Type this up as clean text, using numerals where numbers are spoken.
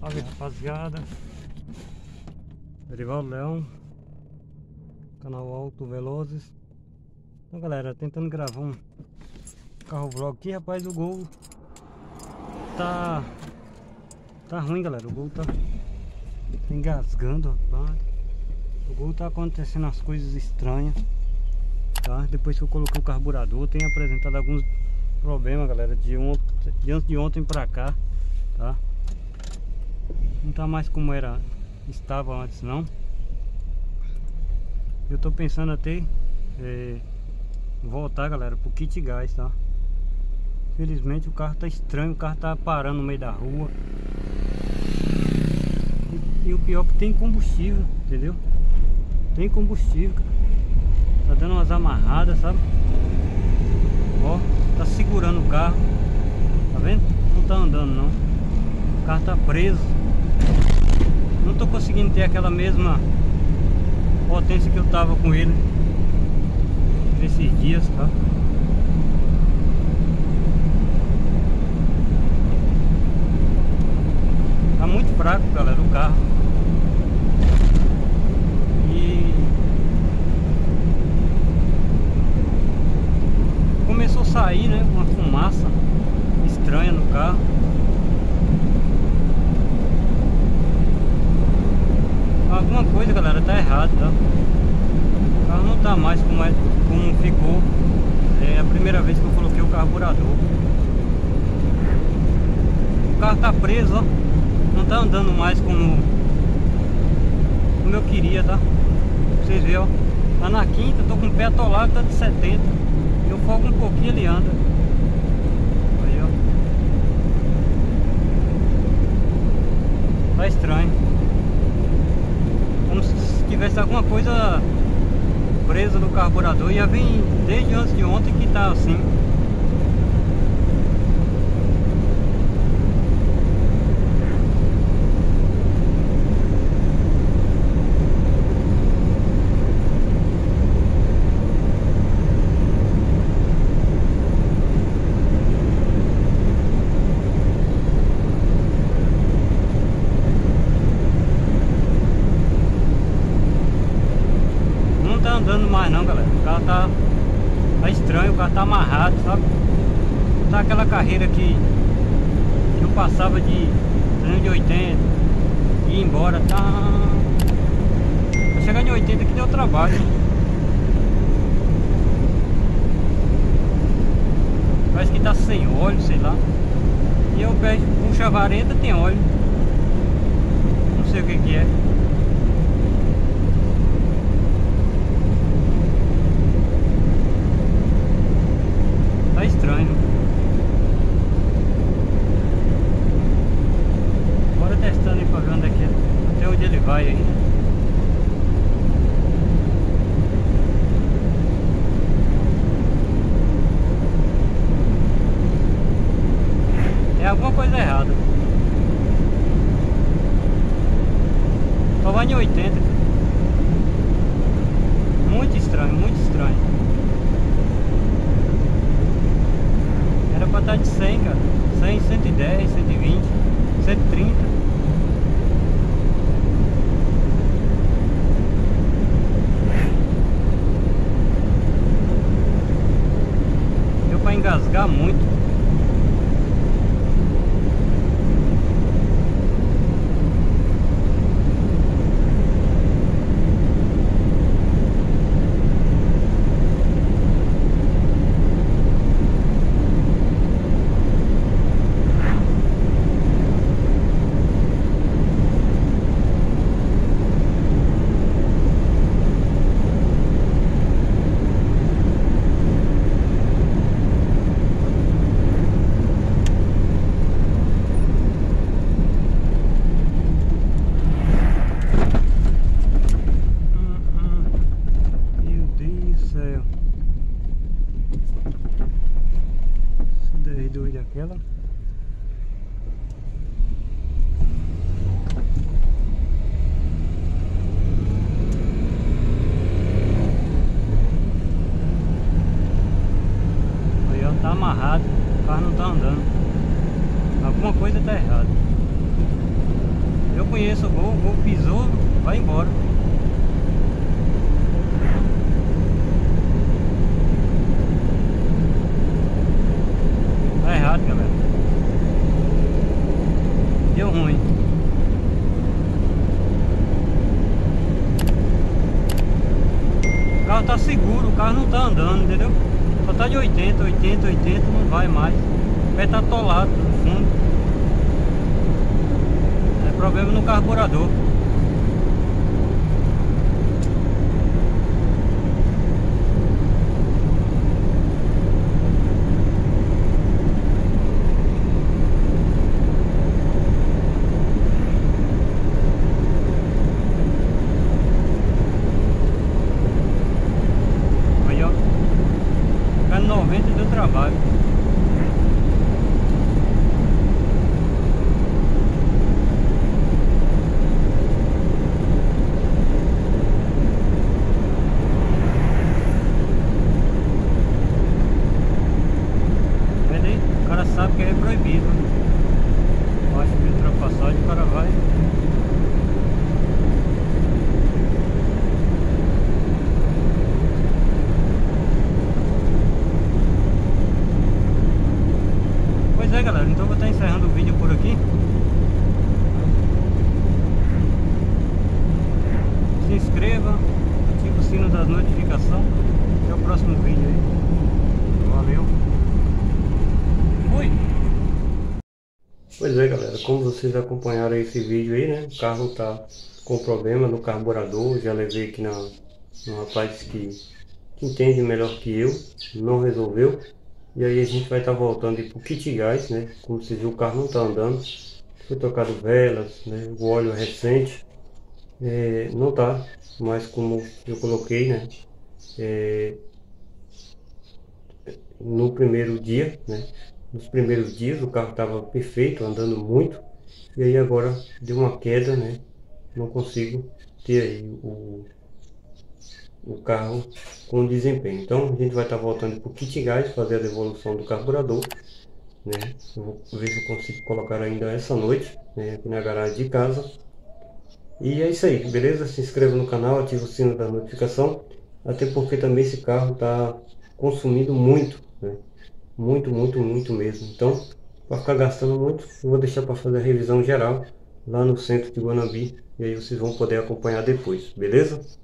Salve, rapaziada, Erivaldo Leão, canal Auto Velozes. Então galera, tentando gravar um carro vlog aqui, rapaz. O Gol tá ruim, galera. O Gol tá engasgando, rapaz. O Gol tá acontecendo as coisas estranhas, tá? Depois que eu coloquei o carburador, tem apresentado alguns problemas, galera, de antes de ontem pra cá, tá? Não tá mais como estava antes, não. Eu tô pensando até voltar, galera, pro kit gás, tá? Infelizmente o carro tá estranho, o carro tá parando no meio da rua. E o pior é que tem combustível, entendeu? Tem combustível, cara. Tá dando umas amarradas, sabe? Ó, tá segurando o carro. Tá vendo? Não tá andando, não. O carro tá preso. Não tô conseguindo ter aquela mesma potência que eu tava com ele nesses dias, tá? Tá muito fraco, galera, o carro. E começou a sair, né, uma fumaça estranha no carro. Alguma coisa, galera, tá errado, tá? O carro não tá mais como ficou a primeira vez que eu coloquei o carburador. O carro tá preso, ó. Não tá andando mais como eu queria, tá? Pra vocês verem, ó. Tá na quinta, tô com o pé atolado, tá de 70. Eu folgo um pouquinho, ele anda. Aí, ó. Tá estranho. Como se tivesse alguma coisa presa no carburador. E já vem desde antes de ontem que tá assim. Tá andando mais não, galera. O carro tá estranho, o carro tá amarrado, sabe? Tá aquela carreira que eu passava de 80 e ia embora, tá? Pra chegar em 80 que deu trabalho. Parece que tá sem óleo, sei lá. E eu puxo a vareta, tem óleo. Não sei o que é. Tá estranho. Bora testando aí pra ver onde é que é, até onde ele vai aí. É alguma coisa errada. Só vai em 80. Muito estranho, muito estranho. Era pra estar de 100, cara. 100, 110, 120, 130. Deu pra engasgar muito. Aquela. Aí, ó, tá amarrado, o carro não tá andando. Alguma coisa tá errada. conheça o Gol pisou, vai embora. Tá errado, galera. Deu ruim. O carro tá seguro, o carro não tá andando, entendeu? Só tá de 80, 80, 80, não vai mais. O pé tá atolado no fundo. É problema no carburador. Aí, ó. Ficar 90 deu trabalho. O cara sabe que é proibido. Acho que ultrapassagem o cara vai. Pois é, galera, então eu vou estar encerrando o vídeo por aqui. Se inscreva, ative o sino da notificação. Até o próximo vídeo aí. Valeu. Fui! Pois é, galera, como vocês acompanharam esse vídeo aí, né? O carro tá com problema no carburador. Já levei aqui no rapaz que entende melhor que eu, não resolveu. E aí a gente vai estar voltando pro kit gás, né? Como vocês viram, o carro não tá andando. Foi trocado velas, né? O óleo é recente. Não tá mais como eu coloquei, né? No primeiro dia, né? Nos primeiros dias o carro estava perfeito, andando muito. E aí agora deu uma queda, né? Não consigo ter aí o carro com desempenho. Então a gente vai estar voltando para o kit gás, fazer a devolução do carburador, né? Eu vou ver se eu consigo colocar ainda essa noite, né? Aqui na garagem de casa. E é isso aí, beleza? Se inscreva no canal, ative o sino da notificação. Até porque também esse carro está consumindo muito, né? Muito, muito, muito mesmo. Então, para ficar gastando muito, eu vou deixar para fazer a revisão geral lá no centro de Guanambi. E aí vocês vão poder acompanhar depois, beleza?